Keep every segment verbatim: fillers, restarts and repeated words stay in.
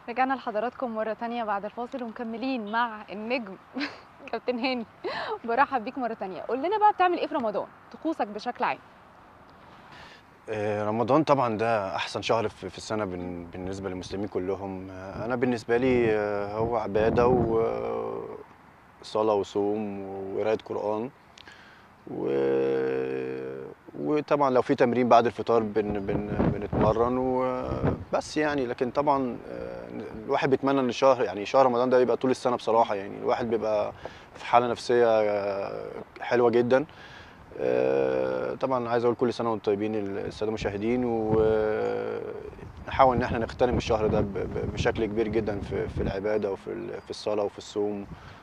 رجعنا لحضراتكم مرة تانية بعد الفاصل ومكملين مع النجم كابتن هاني. برحب بيك مرة تانية. قول لنا بقى بتعمل ايه في رمضان؟ طقوسك بشكل عام. آه، رمضان طبعا ده احسن شهر في في السنه بن- بالنسبه للمسلمين كلهم. آه، انا بالنسبه لي آه، هو عباده وصلاه وصوم وقرايه قران و- وطبعا لو في تمرين بعد الفطار بن بن بنتمرن وبس يعني. لكن طبعا آه، الواحد بيتمنى ان شهر يعني شهر رمضان ده يبقى طول السنه بصراحه. يعني الواحد بيبقى في حاله نفسيه آه، حلوه جدا. آه، طبعا عايز اقول كل سنه وانتم طيبين الساده المشاهدين، ونحاول ان احنا نغتنم الشهر ده ب- ب- بشكل كبير جدا في في العباده وفي ال- في الصلاه وفي الصوم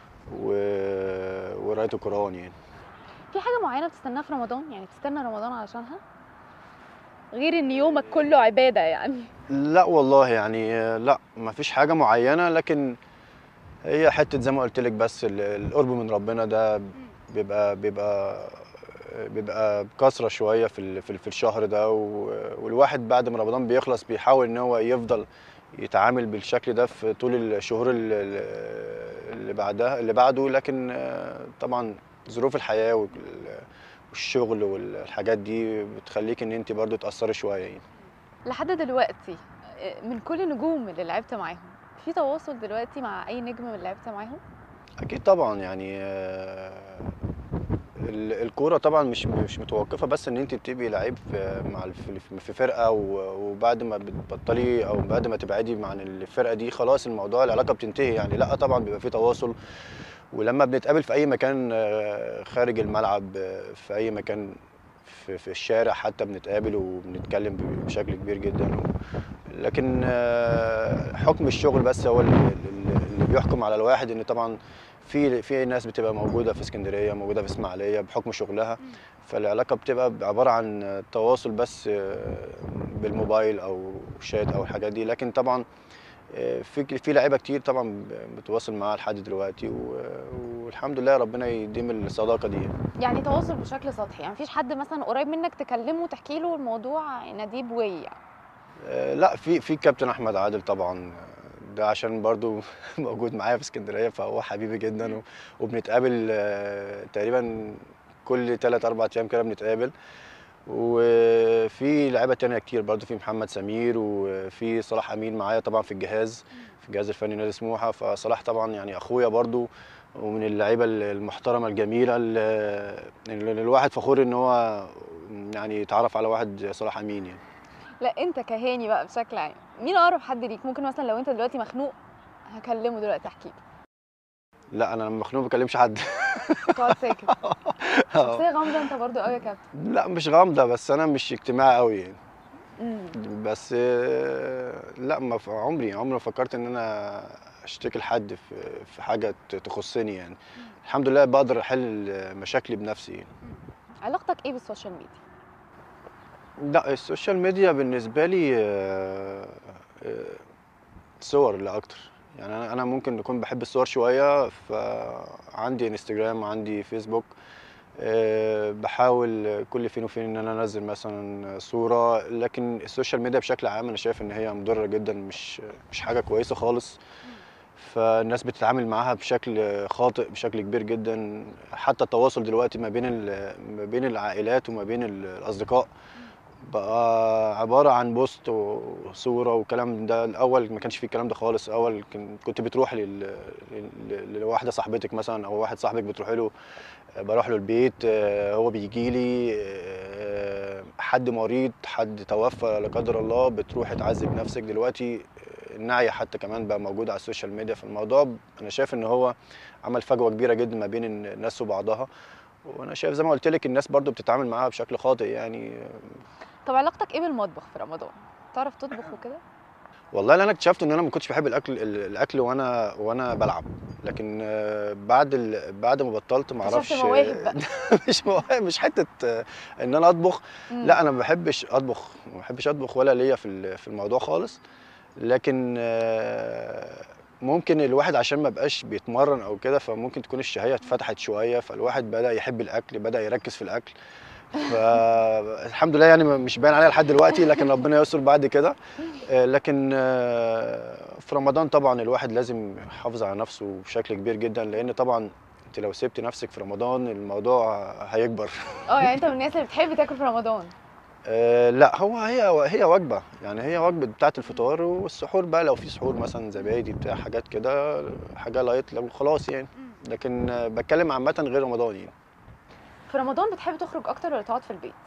و- وقرايه القران يعني. في حاجة معينة بتستناها في رمضان؟ يعني بتستنى رمضان علشانها؟ غير ان يومك كله عبادة يعني. لا والله يعني آه، لا ما فيش حاجه معينه، لكن هي حته زي ما قلت لك، بس ال- القرب من ربنا ده بيبقى بيبقى بيبقى بكثره شويه في ال- في ال- في الشهر ده. و- والواحد بعد ما رمضان بيخلص بيحاول ان هو يفضل يتعامل بالشكل ده في طول الشهور ال- ال- اللي بعدها اللي بعده. لكن آه، طبعا ظروف الحياه وال- والشغل والحاجات دي بتخليك ان انت برضو تاثري شويه يعني. لحد دلوقتي آه، من كل النجوم اللي لعبت معاهم، في تواصل دلوقتي مع اي نجم من اللي لعبت معاهم؟ اكيد طبعا يعني آه، ال- الكوره طبعا مش مش متوقفه بس ان انت تبقي لعيب في مع الف- في فرقه، و- وبعد ما بتبطلي او بعد ما تبعدي عن الفرقه دي خلاص الموضوع العلاقه بتنتهي يعني. لا طبعا بيبقى في تواصل، ولما بنتقابل في اي مكان آه، خارج الملعب، آه، في اي مكان في, في الشارع حتى بنتقابل وبنتكلم بشكل كبير جدا. لكن آه، حكم الشغل بس هو اللي, اللي بيحكم على الواحد. ان طبعا في في ناس بتبقى موجوده في اسكندريه، موجوده في اسماعيليه بحكم شغلها، فالعلاقه بتبقى عباره عن تواصل بس آه، بالموبايل او شات او الحاجات دي. لكن طبعا آه، في في لعيبه كتير طبعا بتواصل معاها لحد دلوقتي، و- والحمد لله ربنا يديم الصداقه دي. يعني تواصل بشكل سطحي، يعني مفيش حد مثلا قريب منك تكلمه وتحكي له الموضوع نديب وي يعني. آه، لا في في كابتن احمد عادل طبعا. آه، ده عشان برضو موجود معايا في اسكندريه فهو حبيبي جدا، و- وبنتقابل آه، تقريبا كل ثلاثة أربعة ايام كده بنتقابل. وفي لعيبه تانية كتير برضو، في محمد سمير وفي صلاح امين معايا طبعا في الجهاز في الجهاز الفني نادي سموحه. فصلاح طبعا يعني اخويا برضو، ومن اللعيبه المحترمه الجميله اللي اللي الواحد فخور ان هو يعني يتعرف على واحد زي صلاح امين يعني. لا انت كهاني بقى بشكل عام، مين اقرب حد ليك؟ ممكن مثلا لو انت دلوقتي مخنوق هكلمه دلوقتي احكي له. لا انا لما مخنوق ما بكلمش حد. تقعد ساكت. آه. شخصيه غامضه انت برضو قوي يا كابتن. لا مش غامضه، بس انا مش اجتماعي قوي يعني. امم بس آه، لا ما ف- عمري عمري ما فكرت ان انا اشتكي لحد في في حاجه ت- تخصني يعني. الحمد لله بقدر احل مشاكلي بنفسي يعني. علاقتك ايه بالسوشيال ميديا؟ لا السوشيال ميديا بالنسبه لي آه، آه، صور لا اكتر. يعني انا انا ممكن اكون بحب الصور شويه، فعندي انستجرام عندي فيسبوك. أه بحاول كل فين وفين ان انا انزل مثلا صوره. لكن السوشيال ميديا بشكل عام انا شايف ان هي مضره جدا، مش مش حاجه كويسه خالص. فالناس بتتعامل معاها بشكل خاطئ بشكل كبير جدا. حتى التواصل دلوقتي ما بين ال- ما بين العائلات وما بين ال- الاصدقاء بقى عبارة عن بوست وصورة وكلام. ده الأول ما كانش فيه الكلام ده خالص. الأول كن- كنت بتروح لل... لل- لواحدة صاحبتك مثلا أو واحد صاحبك بتروح له، بروح له البيت آه، هو بيجي لي. آه، حد مريض حد توفى لا قدر الله بتروح تعذب نفسك. دلوقتي آه، النعي حتى كمان بقى موجود على السوشيال ميديا. في الموضوع أنا شايف إن هو عمل فجوة كبيرة جدا ما بين الناس وبعضها. وانا شايف زي ما قلت لك الناس برضو بتتعامل معاها بشكل خاطئ يعني. طب علاقتك ايه بالمطبخ في رمضان؟ تعرف تطبخ وكده؟ والله اللي انا اكتشفت ان انا ما كنتش بحب الاكل ال- الاكل وانا وانا بلعب. لكن آه، بعد ال... بعد ما بطلت ما اكتشفت اعرفش. مواهب بقى. مش مو- مش حته آه، ان انا اطبخ. امم لا انا ما بحبش اطبخ ما بحبش اطبخ ولا ليا في ال- في الموضوع خالص. لكن آه، ممكن الواحد عشان ما بقاش بيتمرن او كده فممكن تكون الشهية اتفتحت شوية، فالواحد بدأ يحب الاكل بدأ يركز في الاكل. فالحمد لله يعني مش باين عليها لحد دلوقتي، لكن ربنا يستر بعد كده. آه، لكن آه، في رمضان طبعا الواحد لازم يحافظ على نفسه بشكل كبير جدا، لان طبعا انت لو سبت نفسك في رمضان الموضوع هيكبر. اه يعني انت من الناس اللي بتحب تاكل في رمضان؟ آه، لا، هو هي هي وجبه، يعني هي وجبه بتاعه الفطار والسحور بقى، لو في سحور مثلا زبادي بتاع حاجات كده، حاجه لايت لو خلاص يعني. مم. لكن آه، بتكلم عامه غير رمضان يعني. في رمضان بتحب تخرج اكتر ولا تقعد في البيت؟